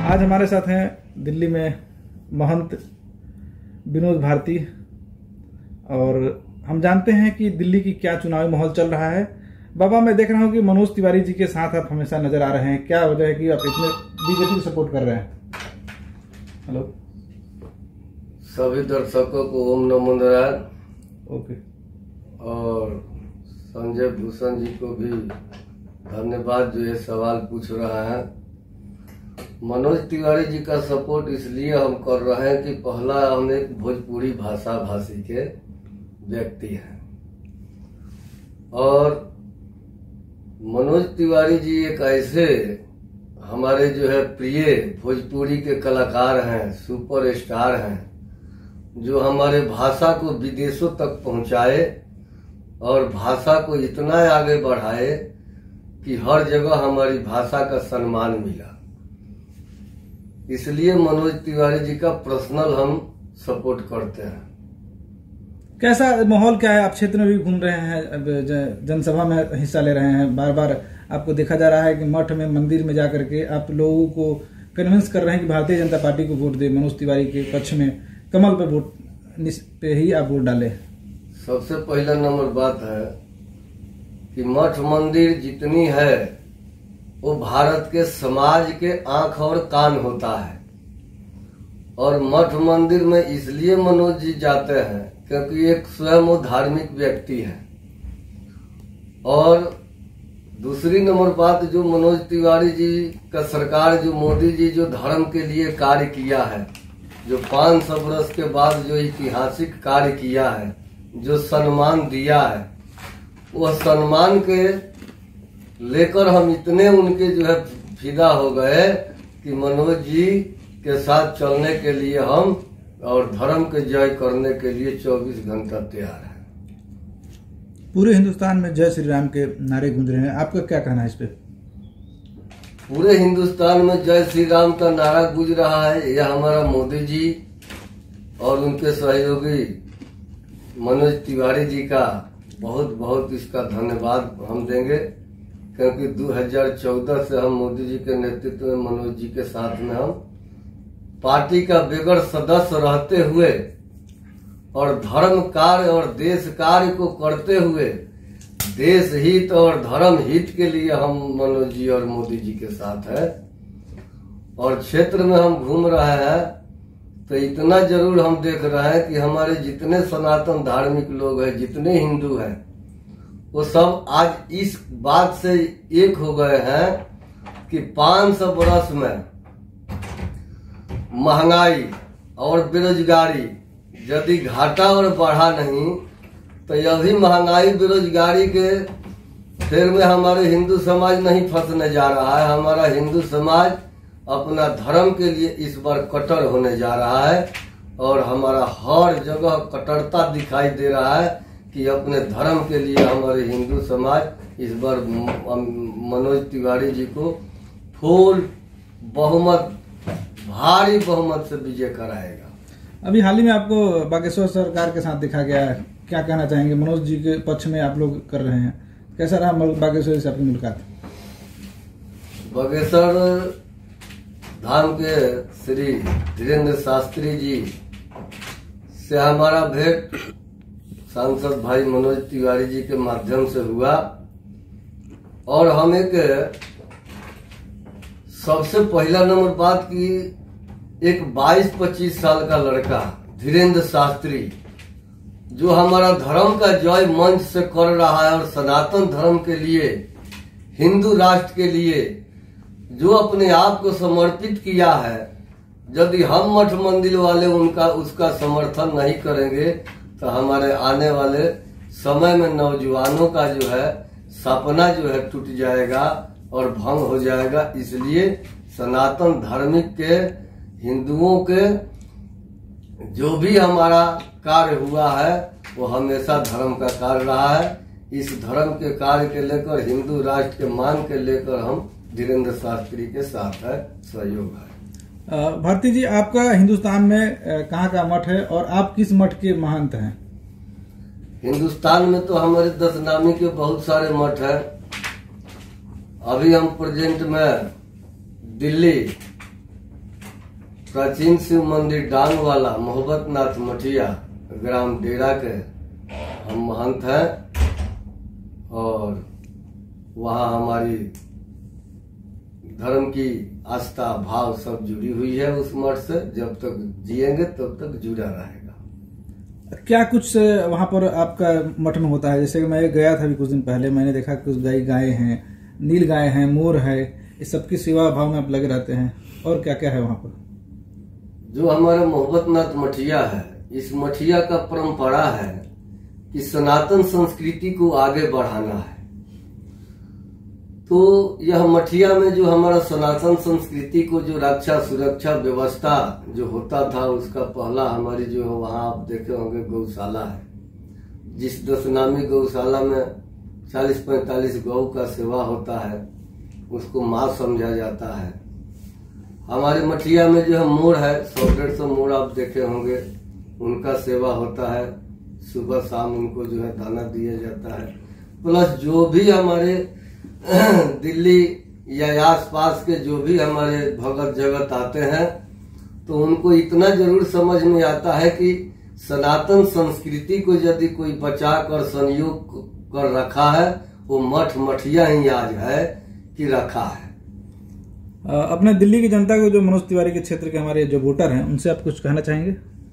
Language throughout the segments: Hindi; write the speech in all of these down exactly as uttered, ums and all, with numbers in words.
आज हमारे साथ हैं दिल्ली में महंत विनोद भारती और हम जानते हैं कि दिल्ली की क्या चुनावी माहौल चल रहा है। बाबा, मैं देख रहा हूं कि मनोज तिवारी जी के साथ आप हमेशा नजर आ रहे हैं, क्या वजह है कि आप इतने बीजेपी को सपोर्ट कर रहे हैं? हेलो, सभी दर्शकों को ओम नमो नारायण। ओके। और संजय भूषण जी को भी धन्यवाद जो ये सवाल पूछ रहा है। मनोज तिवारी जी का सपोर्ट इसलिए हम कर रहे हैं कि पहला हम एक भोजपुरी भाषा भाषी के व्यक्ति हैं और मनोज तिवारी जी एक ऐसे हमारे जो है प्रिय भोजपुरी के कलाकार हैं, सुपर स्टार हैं, जो हमारे भाषा को विदेशों तक पहुंचाए और भाषा को इतना आगे बढ़ाए कि हर जगह हमारी भाषा का सम्मान मिला। इसलिए मनोज तिवारी जी का पर्सनल हम सपोर्ट करते हैं। कैसा माहौल क्या है? आप क्षेत्र में भी घूम रहे हैं, जनसभा में हिस्सा ले रहे हैं, बार बार आपको देखा जा रहा है कि मठ में, मंदिर में जाकर के आप लोगों को कन्विंस कर रहे हैं कि भारतीय जनता पार्टी को वोट दे, मनोज तिवारी के पक्ष में, कमल पे वोट पे ही आप वोट डालें। सबसे पहला नंबर बात है कि मठ मंदिर जितनी है वो भारत के समाज के आंख और कान होता है और मठ मंदिर में इसलिए मनोज जी जाते हैं क्योंकि एक स्वयं वो धार्मिक व्यक्ति है। और दूसरी नंबर बात, जो मनोज तिवारी जी का सरकार, जो मोदी जी जो धर्म के लिए कार्य किया है, जो पाँच सौ वर्ष के बाद जो ऐतिहासिक कार्य किया है, जो सम्मान दिया है, वह सम्मान के लेकर हम इतने उनके जो है फिदा हो गए कि मनोज जी के साथ चलने के लिए हम और धर्म के जय करने के लिए चौबीस घंटा तैयार है। पूरे हिंदुस्तान में जय श्री राम के नारे गूंज रहे हैं, आपका क्या कहना है इस पे? पूरे हिंदुस्तान में जय श्री राम का नारा गूंज रहा है। यह हमारा मोदी जी और उनके सहयोगी मनोज तिवारी जी का बहुत बहुत इसका धन्यवाद हम देंगे, क्योंकि दो हज़ार चौदह से हम मोदी जी के नेतृत्व में मनोज जी के साथ में हम पार्टी का बेगर सदस्य रहते हुए और धर्म कार्य और देश कार्य को करते हुए देश हित और धर्म हित के लिए हम मनोज जी और मोदी जी के साथ है। और क्षेत्र में हम घूम रहे हैं तो इतना जरूर हम देख रहे हैं कि हमारे जितने सनातन धार्मिक लोग हैं, जितने हिंदू हैं, वो सब आज इस बात से एक हो गए हैं कि पाँच सौ वर्ष में महंगाई और बेरोजगारी यदि घाटा और बढ़ा नहीं तो यह भी महंगाई बेरोजगारी के फेर में हमारे हिंदू समाज नहीं फंसने जा रहा है। हमारा हिंदू समाज अपना धर्म के लिए इस बार कट्टर होने जा रहा है और हमारा हर जगह कट्टरता दिखाई दे रहा है कि अपने धर्म के लिए हमारे हिंदू समाज इस बार मनोज तिवारी जी को फुल बहुमत, भारी बहुमत से विजय कराएगा। अभी हाल ही में आपको बागेश्वर सरकार के साथ देखा गया है, क्या कहना चाहेंगे? मनोज जी के पक्ष में आप लोग कर रहे हैं, कैसा रहा बागेश्वर से आपकी मुलाकात? बागेश्वर धाम के श्री धीरेन्द्र शास्त्री जी से हमारा भेंट सांसद भाई मनोज तिवारी जी के माध्यम से हुआ और हम एक सबसे पहला नंबर बात की एक बाईस पच्चीस साल का लड़का धीरेन्द्र शास्त्री जो हमारा धर्म का जय मंच से कर रहा है और सनातन धर्म के लिए, हिंदू राष्ट्र के लिए जो अपने आप को समर्पित किया है, यदि हम मठ मंदिर वाले उनका उसका समर्थन नहीं करेंगे तो हमारे आने वाले समय में नौजवानों का जो है सपना जो है टूट जाएगा और भंग हो जाएगा। इसलिए सनातन धार्मिक के हिंदुओं के जो भी हमारा कार्य हुआ है वो हमेशा धर्म का कार्य रहा है। इस धर्म के कार्य के लेकर, हिंदू राष्ट्र के मान के लेकर हम धीरेन्द्र शास्त्री के साथ है, सहयोग है। भारती जी, आपका हिंदुस्तान में कहाँ का मठ है और आप किस मठ के महंत हैं? हिंदुस्तान में तो हमारे दस नामी के बहुत सारे मठ हैं। अभी हम प्रेजेंट में दिल्ली प्राचीन शिव मंदिर डांग वाला मोहब्बत नाथ मठिया ग्राम डेरा के हम महंत हैं और वहाँ हमारी धर्म की आस्था भाव सब जुड़ी हुई है उस मठ से। जब तक जिएंगे तब तक जुड़ा रहेगा। क्या कुछ वहाँ पर आपका मठ में होता है? जैसे कि मैं गया था अभी कुछ दिन पहले, मैंने देखा कुछ गाय गाय हैं, नील गाय हैं, मोर है, इस सबकी सेवा भाव में आप लगे रहते हैं। और क्या क्या है वहाँ पर? जो हमारा मोहब्बत नाथ मठिया है, इस मठिया का परंपरा है कि सनातन संस्कृति को आगे बढ़ाना है। तो यह मठिया में जो हमारा सनातन संस्कृति को जो रक्षा सुरक्षा व्यवस्था जो होता था, उसका पहला हमारी जो है वहाँ आप देखे होंगे गौशाला है, जिस दस नामी गौशाला में चालीस पैंतालीस गौ का सेवा होता है, उसको माँ समझा जाता है। हमारे मठिया में जो है मोर है, सौ डेढ़ सौ मोर आप देखे होंगे, उनका सेवा होता है। सुबह शाम उनको जो है दाना दिया जाता है। प्लस जो भी हमारे दिल्ली या आसपास के जो भी हमारे भगत जगत आते हैं, तो उनको इतना जरूर समझ में आता है कि सनातन संस्कृति को यदि कोई बचा कर संयोग कर रखा है, वो मठ मठिया ही आज है कि रखा है। अपने दिल्ली की जनता को, जो मनोज तिवारी के क्षेत्र के हमारे जो वोटर हैं, उनसे आप कुछ कहना चाहेंगे?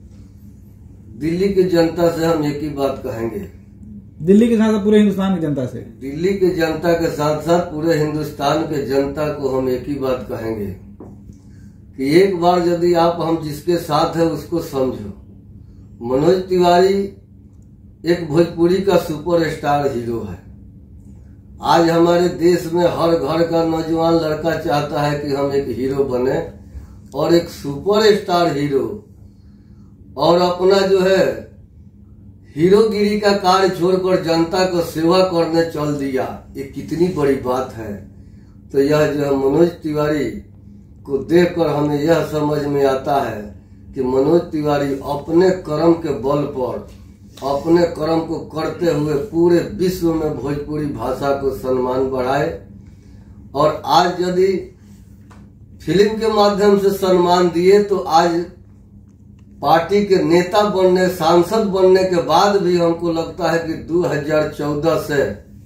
दिल्ली की जनता से हम एक ही बात कहेंगे, दिल्ली के साथ पूरे हिंदुस्तान की जनता से, दिल्ली की जनता के साथ साथ पूरे हिंदुस्तान के जनता को हम एक ही बात कहेंगे कि एक बार यदि आप हम जिसके साथ है उसको समझो। मनोज तिवारी एक भोजपुरी का सुपरस्टार हीरो है। आज हमारे देश में हर घर का नौजवान लड़का चाहता है कि हम एक हीरो बने और एक सुपरस्टार हीरो, और अपना जो है हीरोगिरी का कार्य छोड़कर जनता को सेवा करने चल दिया। ये कितनी बड़ी बात है। तो यह जो है मनोज तिवारी को देखकर हमें यह समझ में आता है कि मनोज तिवारी अपने कर्म के बल पर, अपने कर्म को करते हुए पूरे विश्व में भोजपुरी भाषा को सम्मान बढ़ाए। और आज यदि फिल्म के माध्यम से सम्मान दिए, तो आज पार्टी के नेता बनने, सांसद बनने के बाद भी हमको लगता है कि दो हज़ार चौदह से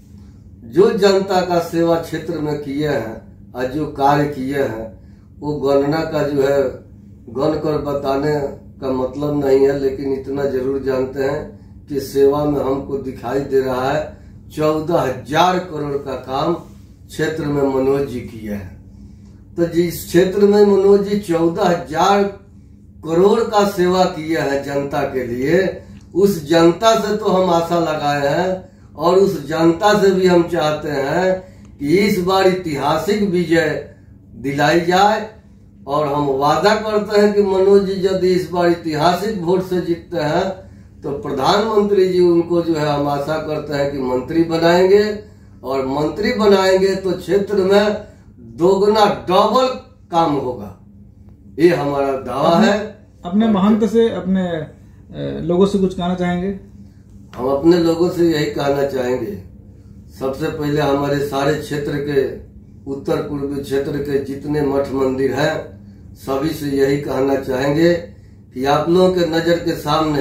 जो जनता का सेवा क्षेत्र में किए हैं और जो कार्य किए हैं, वो गणना का जो है गण कर बताने का मतलब नहीं है, लेकिन इतना जरूर जानते हैं कि सेवा में हमको दिखाई दे रहा है चौदह हजार करोड़ का काम क्षेत्र में मनोज जी किए हैं। तो जिस क्षेत्र में मनोज जी चौदह हजार करोड़ का सेवा किया है जनता के लिए, उस जनता से तो हम आशा लगाए हैं और उस जनता से भी हम चाहते हैं कि इस बार ऐतिहासिक विजय दिलाई जाए। और हम वादा करते हैं कि मनोज जी यदि इस बार ऐतिहासिक वोट से जीतते हैं, तो प्रधानमंत्री जी उनको जो है हम आशा करते हैं कि मंत्री बनाएंगे, और मंत्री बनाएंगे तो क्षेत्र में दोगुना डबल काम होगा। ये हमारा दावा है। अपने महंत से, अपने लोगों से कुछ कहना चाहेंगे? हम अपने लोगों से यही कहना चाहेंगे, सबसे पहले हमारे सारे क्षेत्र के, उत्तर पूर्वी क्षेत्र के जितने मठ मंदिर हैं, सभी से यही कहना चाहेंगे कि आप लोगों के नजर के सामने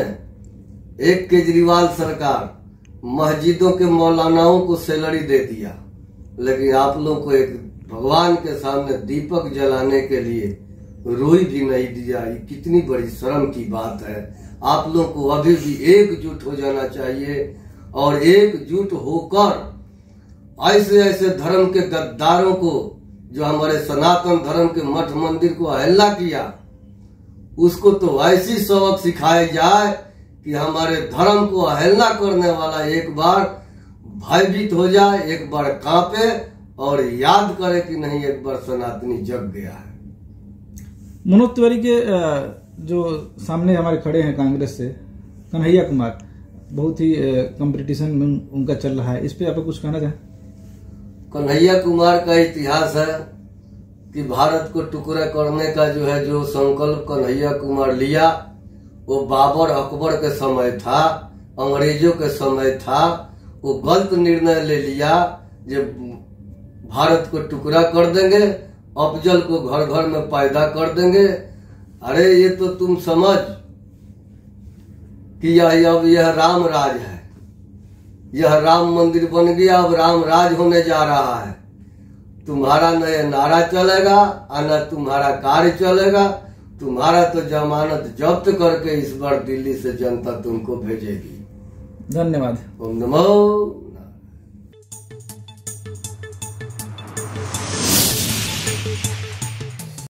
एक केजरीवाल सरकार मस्जिदों के मौलानाओं को सैलरी दे दिया, लेकिन आप लोगों को एक भगवान के सामने दीपक जलाने के लिए रोई भी नहीं दिया। ये कितनी बड़ी शर्म की बात है। आप लोगों को अभी भी एकजुट हो जाना चाहिए और एकजुट होकर ऐसे ऐसे धर्म के गद्दारों को, जो हमारे सनातन धर्म के मठ मंदिर को अवहेलना किया, उसको तो ऐसी सबक सिखाई जाए कि हमारे धर्म को अवहेलना करने वाला एक बार भयभीत हो जाए, एक बार कांपे और याद करे कि नहीं, एक बार सनातनी जग गया है। मनोज तिवारी के जो सामने हमारे खड़े हैं कांग्रेस से, कन्हैया कुमार, बहुत ही कंपटीशन में उनका चल रहा है, इस पे आप कुछ कहना चाहें? कन्हैया कुमार का इतिहास है कि भारत को टुकड़ा करने का जो है जो संकल्प कन्हैया कुमार लिया, वो बाबर अकबर के समय था, अंग्रेजों के समय था। वो गलत निर्णय ले लिया जो भारत को टुकड़ा कर देंगे, अफजल को घर घर में पैदा कर देंगे, अरे ये तो तुम समझ कि यह अब यह राम राज है, यह राम मंदिर बन गया, अब राम राज होने जा रहा है। तुम्हारा न यह नारा चलेगा और न तुम्हारा कार्य चलेगा। तुम्हारा तो जमानत जब्त करके इस बार दिल्ली से जनता तुमको भेजेगी। धन्यवाद। ओम नमो